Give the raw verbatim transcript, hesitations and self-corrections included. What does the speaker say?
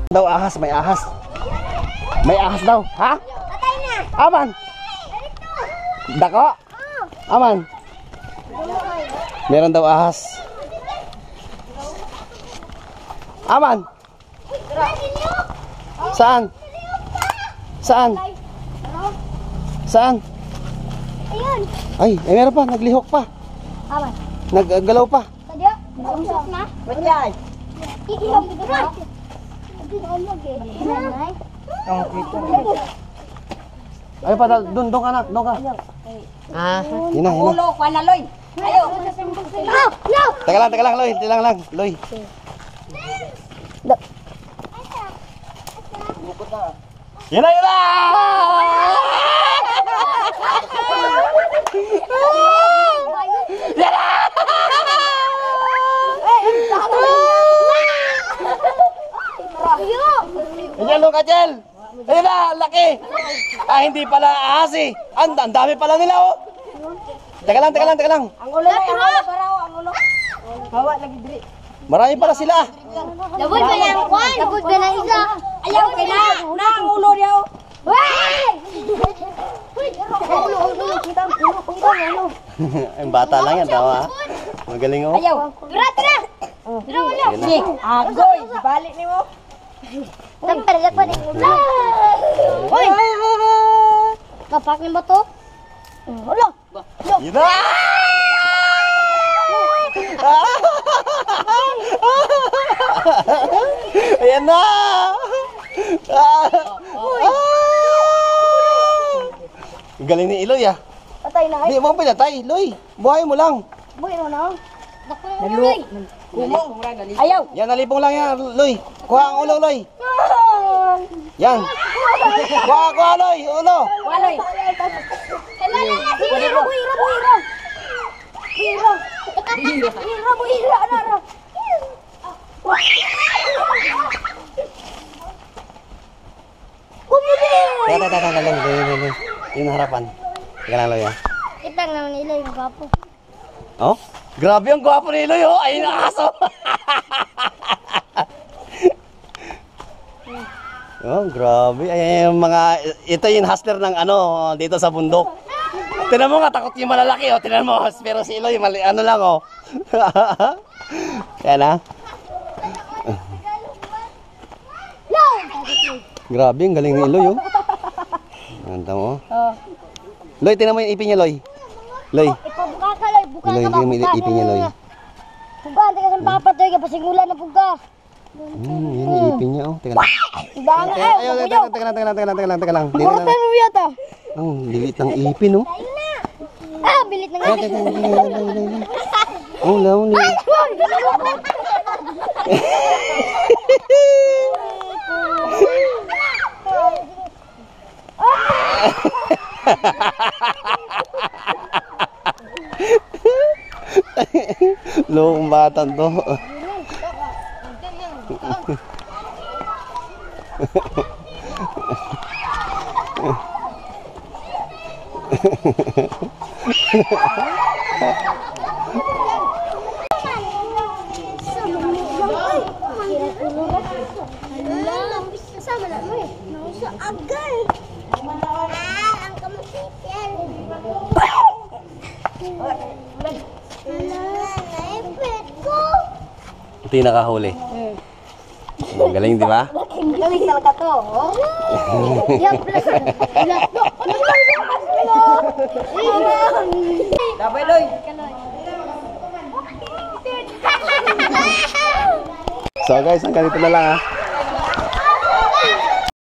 Daw ahas, may ahas. May ahas daw, ha? Patay na. Aman. Dako. Aman. Meron daw ahas. Aman. Saan? Saan? Saan? Ayun. Ay, ay meron pa, naglihok pa. Aman. Naggalaw pa. Tadya. Nagsok na. Ba't yan? Iinom ko na. Hindi na umag eh. Nanay. Ang kita. Ay pa, doon, doon ka na, doon ka. Ah. Yun na, yun na. Ulo, Loy. Ayo. No! No! Teka lang, teka lang, Loy. Teka lang lang, Loy. Yun na, yun na! Yan na! Yan lang, Kachel! Ayun na, laki! Ah, hindi pala ahas eh. Ang ang dami pala nila, oh. Teka lang, teka lang, teka lang. Ang ulo, ang ulo, paraw, ang ulo. Hawa, lagi diri. Marami pala sila. Labod ba na ang kwan? Labod ba na isa? Ayaw, kina. Na, ang ulo niya. Wey! Ulo, ulo, kita ang ulo, ulo, ulo. Ang bata lang yan, tama. Magaling, oh. Ayaw. Tira, tira! Tira, ulo. Si, agoy, balik ni mo. Tampar pa din ulo. Hoy! Kapak ni ba to? Ulo. Yun na! Ayan na! Galing ni Iloy, ah. Patay na. Hindi mo pinatay, Loy. Buhay mo lang. Boy, ano na? Nalo. Kumong. Ayaw. Yan, nalipong lang yan, Loy. Kuha ang ulo, Loy. Yan. Kuha, kuha, Loy. Ulo. Waloy. Hala, hala, sige, hiro, hiro, hiro. Hiro. Hiro, hiro, ano, ano. Kumuli! Teka, teka, teka, Loy. Loy, Loy, Loy. Yung harapan. Teka lang, Loy, ah. Kita nga nila yung gwapo. Oh? Grabe ang gwapo ni Iloy, oh. Ayun ang aso. Oh, grabe. Ay, yung mga, ito yung hustler ng ano, dito sa bundok. Tinan mo nga, takot yung malalaki, oh. Tinan mo, pero si Iloy, mali, ano lang, oh. Yan, ah. Grabe, ang galing ni Iloy, oh. Ganda mo, oh. Loy, tinan mo yung ipin niya, Loy. Loy. Ipabuka ka, Loy. Buka Loy, ka ba? tingnan mo yung ipin niya, Loy. Buka, tingnan sa papatoy ka. Pasigulan na buka. Hmm, yun yung ipin niya, oh. Teka lang. Iba nga, eh. Ayaw, teka lang, teka lang, teka lang, teka lang, teka lang, teka lang. Dito na. Ano yata? Ang lilit ng ipin, oh. Ah, bilit na nga. Ay, teka, teka, teka, teka, teka. Oh, lang, lilit. Lokong batang to. Ito yung nakahuli. Ang galing, di ba? Galing talaga to. Yan, plus. Dabay, Loy. So guys, ang ganito na lang, ah.